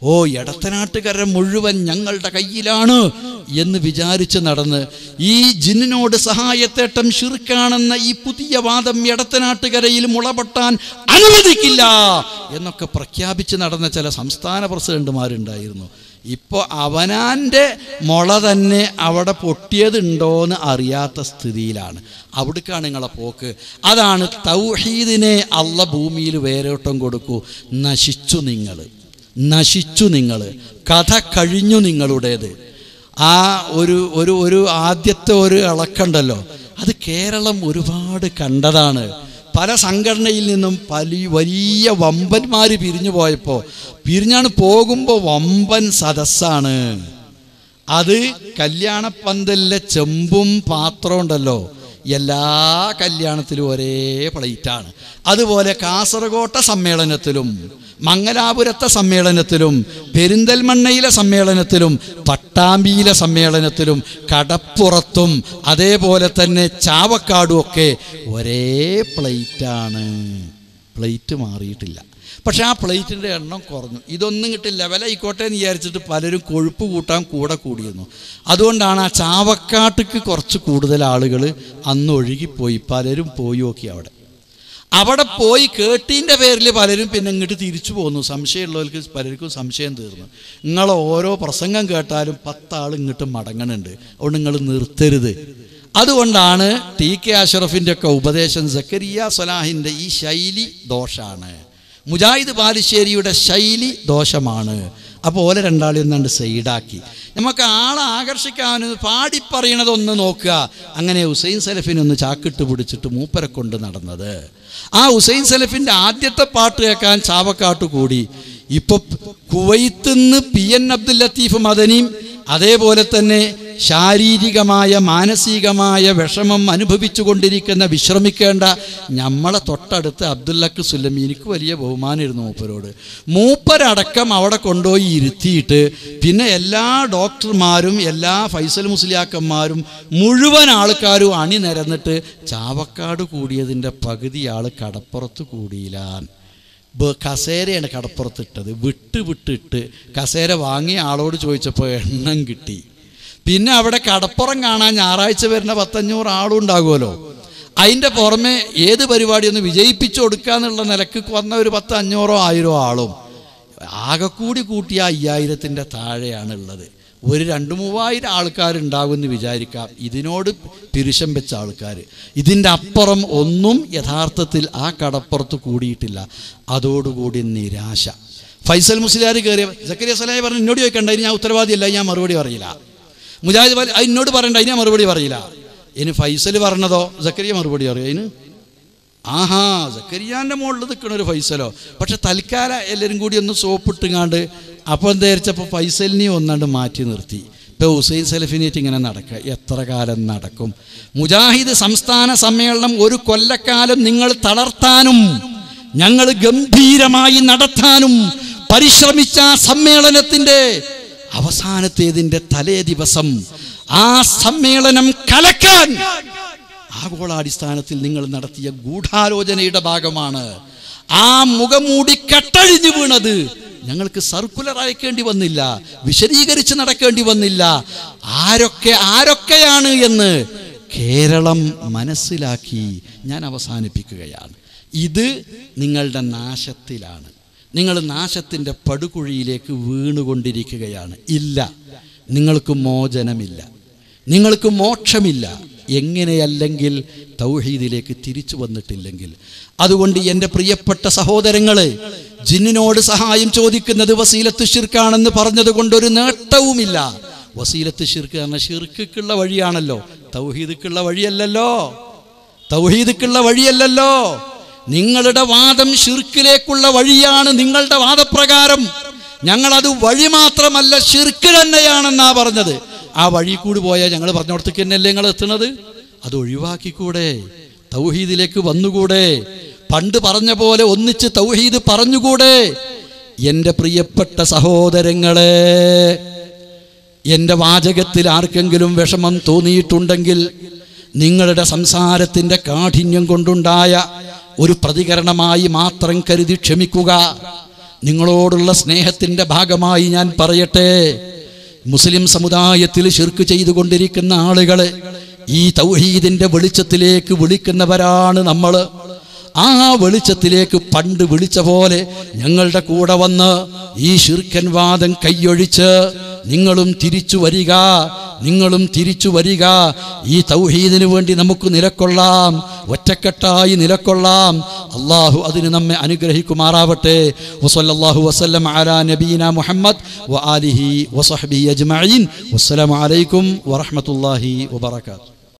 ഓ എടത്തനാട്ടുകാരെ മുഴുവൻ ഞങ്ങളുടെ കയ്യിലാണ് എന്ന് വിചാരിച്ച് നടന്ന് ഈ ജിന്നിനോട് സഹായത്തേട്ടം ശിർക്കാണെന്ന ഈ പുതിയ വാദം എടത്തനാട്ടുകരയിൽ മുളപൊട്ടാൻ അനുവദിക്കില്ല എന്നൊക്കെ പ്രഖ്യാപിച്ച് നടന്ന ചില സംസ്ഥാന പ്രസിഡന്റുമാരുണ്ടായിരുന്നു. ഇപ്പോൾ അവനാൻ്റെ മുള തന്നെ അവിടെ പൊട്ടിയതുണ്ടോയെന്ന് അറിയാത്ത സ്ഥിതിയിലാണ്. അവിടേക്കാണ് നിങ്ങളെ പോക്ക്. അതാണ് തൗഹീദിനെ അള്ള ഭൂമിയിൽ വേരോട്ടം കൊടുക്കൂ. നശിച്ചു നിങ്ങൾ, കഥ കഴിഞ്ഞു നിങ്ങളുടേത്. ആ ഒരു ആദ്യത്തെ ഒരു ഇളക്കണ്ടല്ലോ, അത് കേരളം ഒരുപാട് കണ്ടതാണ്. പല സംഘടനയിൽ നിന്നും വലിയ വമ്പന്മാർ പിരിഞ്ഞാണ് പോകുമ്പോൾ വമ്പൻ സദസ്സാണ്. അത് കല്യാണപ്പന്തലിലെ ചെമ്പും പാത്രം ഉണ്ടല്ലോ, എല്ലാ കല്യാണത്തിലും ഒരേ പ്ലേറ്റാണ്. അതുപോലെ കാസർഗോട്ടെ സമ്മേളനത്തിലും മംഗലാപുരത്തെ സമ്മേളനത്തിലും പെരിന്തൽമണ്ണയിലെ സമ്മേളനത്തിലും പട്ടാമ്പിയിലെ സമ്മേളനത്തിലും കടപ്പുറത്തും അതേപോലെ തന്നെ ചാവക്കാടും ഒക്കെ ഒരേ പ്ലേറ്റാണ്. പ്ലേറ്റ് മാറിയിട്ടില്ല. പക്ഷെ ആ പ്ലേറ്റിൻ്റെ എണ്ണം കുറഞ്ഞു. ഇതൊന്നും കിട്ടില്ല, ലെവലായിക്കോട്ടെ എന്ന് വിചാരിച്ചിട്ട് പലരും കൊഴുപ്പ് കൂട്ടാൻ കൂടിയിരുന്നു. അതുകൊണ്ടാണ് ആ ചാവക്കാട്ടിക്ക് കുറച്ച് കൂടുതൽ ആളുകൾ അന്ന് ഒഴുകിപ്പോയി. പലരും പോയി നോക്കി. അവിടെ പോയി കേട്ടീൻ്റെ പേരിൽ പലരും പിന്നെ ഇങ്ങോട്ട് തിരിച്ചു പോന്നു. സംശയമുള്ളവർക്ക് പലർക്കും സംശയം തീർന്നു. നിങ്ങളെ ഓരോ പ്രസംഗം കേട്ടാലും 10 ആൾ ഇങ്ങോട്ട് മടങ്ങണുണ്ട്. അതുകൊണ്ട് നിങ്ങൾ നിർത്തരുത്. അതുകൊണ്ടാണ് ടി.കെ. അഷ്റഫിൻ്റെ ഒക്കെ ഉപദേശം സക്കരിയ സ്വലാഹിൻ്റെ ഈ ശൈലി ദോഷമാണ്, മുജാഹിദ് ബാലുശ്ശേരിയുടെ ശൈലി ദോഷമാണ്. അപ്പോൾ ഓലെ രണ്ടാളി ഒന്നാണ്ട് സൈഡാക്കി. നമുക്ക് ആളെ ആകർഷിക്കാൻ പാടിപ്പറയണതൊന്ന് നോക്കുക. അങ്ങനെ ഹുസൈൻ സലഫിനൊന്ന് ചാക്കിട്ട് പിടിച്ചിട്ട് മൂപ്പരെ കൊണ്ട് നടന്നത്. ആ ഹുസൈൻ സലഫിൻ്റെ ആദ്യത്തെ പാട്ട് കേൾക്കാൻ ചാവക്കാട്ട് കൂടി. ഇപ്പോൾ കുവൈത്തിന്ന് PN അബ്ദുൽ ലത്തീഫ് മദനിയും അതേപോലെ തന്നെ ശാരീരികമായ മാനസികമായ വിഷമം അനുഭവിച്ചു കൊണ്ടിരിക്കുന്ന വിശ്രമിക്കേണ്ട നമ്മളെ തൊട്ടടുത്ത് അബ്ദുല്ലക്ക് സുല്ലമി, എനിക്ക് വലിയ ബഹുമാനമായിരുന്നു മൂപ്പരോട്. മൂപ്പരടക്കം അവിടെ കൊണ്ടുപോയി ഇരുത്തിയിട്ട് പിന്നെ എല്ലാ ഡോക്ടർമാരും എല്ലാ ഫൈസൽ മുസ്ലിയാക്കന്മാരും മുഴുവൻ ആൾക്കാരും അണിനിരന്നിട്ട് ചാവക്കാട് കൂടിയതിൻ്റെ പകുതി ആൾ കടപ്പുറത്ത് കൂടിയില്ല. കസേരയാണ് കടപ്പുറത്തിട്ടത്. വിട്ടിട്ട് കസേര വാങ്ങിയ ആളോട് ചോദിച്ചപ്പോൾ എണ്ണം കിട്ടി. പിന്നെ അവിടെ കടപ്പുറം കാണാൻ ഞായറാഴ്ച വരുന്ന 100-500 ആളും ഉണ്ടാകുമല്ലോ. അതിൻ്റെ പുറമെ ഏത് പരിപാടിയൊന്ന് വിജയിപ്പിച്ചു കൊടുക്കുക എന്നുള്ള നിലക്ക് വന്ന ഒരു 1000-500 ആളും ആകെക്കൂടി കൂട്ടിയ 5000-ൻ്റെ താഴെയാണുള്ളത്. ഒരു 2-3000 ആൾക്കാരുണ്ടാകുമെന്ന് വിചാരിക്കാം. ഇതിനോട് പിരിശം വെച്ച ആൾക്കാർ. ഇതിൻ്റെ അപ്പുറം ഒന്നും യഥാർത്ഥത്തിൽ ആ കടപ്പുറത്ത് കൂടിയിട്ടില്ല. അതോടുകൂടി നിരാശ. ഫൈസൽ മുസ്ലിയാർ കയറിയ സക്കരിയ സ്വലാഹി പറഞ്ഞു, എന്നോട് ചോദിക്കണ്ട, ഇനി ഞാൻ ഉത്തരവാദിയല്ല, ഞാൻ മറുപടി പറയില്ല. മുജാഹിദ് എന്നോട് പറയണ്ട, അതിന് ഞാൻ മറുപടി പറയില്ല. ഇനി ഫൈസൽ പറഞ്ഞതോ സക്കരിയ മറുപടി അറിയാം അതിന്. ആഹാ, സക്കരിയാൻ്റെ മുകളിൽ നിൽക്കണൊരു ഫൈസലോ. പക്ഷെ തൽക്കാലം എല്ലാവരും കൂടി ഒന്ന് സോപ്പിട്ടുങ്ങാണ്ട് അപ്പോൾ എന്തായിരിച്ചപ്പോൾ ഫൈസലിനെ ഒന്നാണ്ട് മാറ്റി നിർത്തി. ഇപ്പോൾ ഹുസൈൻ സലഫിനേറ്റ് ഇങ്ങനെ നടക്കുക. എത്ര കാലം നടക്കും? മുജാഹിദ് സംസ്ഥാന സമ്മേളനം ഒരു കൊല്ലക്കാലം നിങ്ങൾ തളർത്താനും ഞങ്ങൾ ഗംഭീരമായി നടത്താനും പരിശ്രമിച്ച സമ്മേളനത്തിൻ്റെ അവസാനത്തേതിൻ്റെ തലേ ദിവസം ആ സമ്മേളനം കലക്കാൻ ആഗോളാടിസ്ഥാനത്തിൽ നിങ്ങൾ നടത്തിയ ഗൂഢാലോചനയുടെ ഭാഗമാണ് ആ മുഖമൂടി കട്ടഴിഞ്ഞു വീണത്. ഞങ്ങൾക്ക് സർക്കുലർ അയക്കേണ്ടി വന്നില്ല, വിശദീകരിച്ച് നടക്കേണ്ടി വന്നില്ല. ആരൊക്കെയാണ് എന്ന് കേരളം മനസ്സിലാക്കി. ഞാൻ അവസാനിപ്പിക്കുകയാണ്. ഇത് നിങ്ങളുടെ നാശത്തിലാണ്. നിങ്ങൾ നാശത്തിൻ്റെ പടുകുഴിയിലേക്ക് വീണുകൊണ്ടിരിക്കുകയാണ്. ഇല്ല, നിങ്ങൾക്ക് മോചനമില്ല, നിങ്ങൾക്ക് മോക്ഷമില്ല. എങ്ങനെയല്ലെങ്കിൽ തൗഹീദിലേക്ക് തിരിച്ചു വന്നിട്ടില്ലെങ്കിൽ. അതുകൊണ്ട് എൻ്റെ പ്രിയപ്പെട്ട സഹോദരങ്ങളെ, ജിന്നിനോട് സഹായം ചോദിക്കുന്നത് വസീലത്ത് ശിർക്കാണെന്ന് പറഞ്ഞത് കൊണ്ടൊരു നേട്ടവുമില്ല. വസീലത്ത് ശിർക്ക് എന്ന ശിർക്കുള്ള വഴിയാണല്ലോ, തൗഹീദിക്കുള്ള വഴിയല്ലല്ലോ. നിങ്ങളുടെ വാദം ശിർക്കിലേക്കുള്ള വഴിയാണ്. നിങ്ങളുടെ വാദപ്രകാരം ഞങ്ങളത് വഴി മാത്രമല്ല ശിർക്ക് തന്നെയാണെന്നാ പറഞ്ഞത്. ആ വഴി കൂടി പോയാൽ ഞങ്ങൾ പറഞ്ഞോടത്തേക്ക് തന്നെയല്ലേ നിങ്ങൾ എത്തുന്നത്? അത് ഒഴിവാക്കിക്കൂടെ? തൗഹീദിലേക്ക് വന്നുകൂടെ? പണ്ട് പറഞ്ഞ പോലെ ഒന്നിച്ച് തൗഹീദ് പറഞ്ഞുകൂടെ? എൻ്റെ പ്രിയപ്പെട്ട സഹോദരങ്ങളെ, എൻ്റെ വാചകത്തിൽ ആർക്കെങ്കിലും വിഷമം തോന്നിയിട്ടുണ്ടെങ്കിൽ നിങ്ങളുടെ സംസാരത്തിൻ്റെ കാഠിന്യം കൊണ്ടുണ്ടായ ഒരു പ്രതികരണമായി മാത്രം കരുതി ക്ഷമിക്കുക. നിങ്ങളോടുള്ള സ്നേഹത്തിൻ്റെ ഭാഗമായി ഞാൻ പറയട്ടെ, മുസ്ലിം സമുദായത്തിൽ ശിർക്ക് ചെയ്തുകൊണ്ടിരിക്കുന്ന ആളുകളെ ഈ തൗഹീദിന്റെ വെളിച്ചത്തിലേക്ക് വിളിക്കുന്നവരാണ് നമ്മൾ. ആ വെളിച്ചത്തിലേക്ക് പണ്ട് വിളിച്ച പോലെ ഞങ്ങളുടെ കൂടെ വന്ന് ഈ ശിർക്കൻ വാദം കൈയൊഴിച്ച് നിങ്ങളും തിരിച്ചു വരിക, നിങ്ങളും തിരിച്ചു വരിക. ഈ തൗഹീദിനു വേണ്ടി നമുക്ക് നിലക്കൊള്ളാം, ഒറ്റക്കെട്ടായി നിലക്കൊള്ളാം. അള്ളാഹു അതിന് നമ്മെ അനുഗ്രഹിക്കുമാറാവട്ടെ. വസല്ലല്ലാഹു വസല്ലം അലാ നബീന മുഹമ്മദ് വആലിഹി വസഹ്ബിഹി അജ്മഈൻ. വസ്സലാമു അലൈക്കും വറഹ്മത്തുള്ളാഹി വബറകാതുഹു.